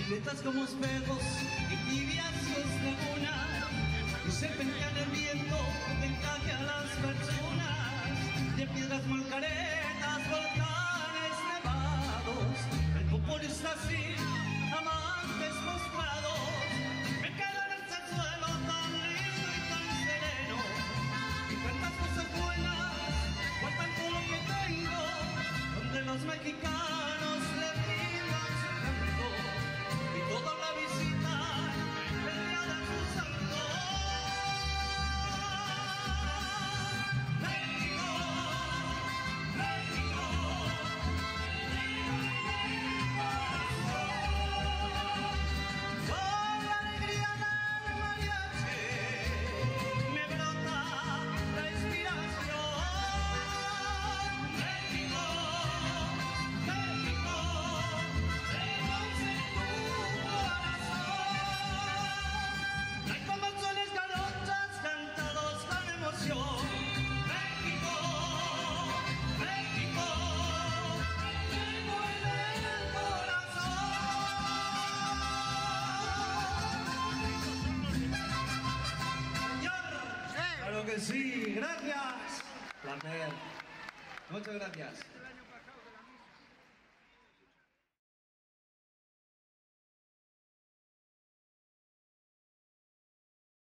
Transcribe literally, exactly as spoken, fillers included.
violetas como espejos y tibias sus lagunas, y serpentean el viento que encaje a las personas, de piedras malcaretas, volcanes nevados, el popolo está así, amantes mostrados, me quedo en el suelo tan lindo y tan sereno, y tantas cosas buenas, cuentan con lo que tengo, donde los mexicanos le brindan su canto, y toda la visita el día de su santo. México, México, con la alegría del mariachi me brota la inspiración. México, México, tenemos en tu corazón. Hay convulsiones jarochas cantados con emoción. México, México, tengo en el corazón. Señor, claro que sí, gracias. Placer. Muchas gracias.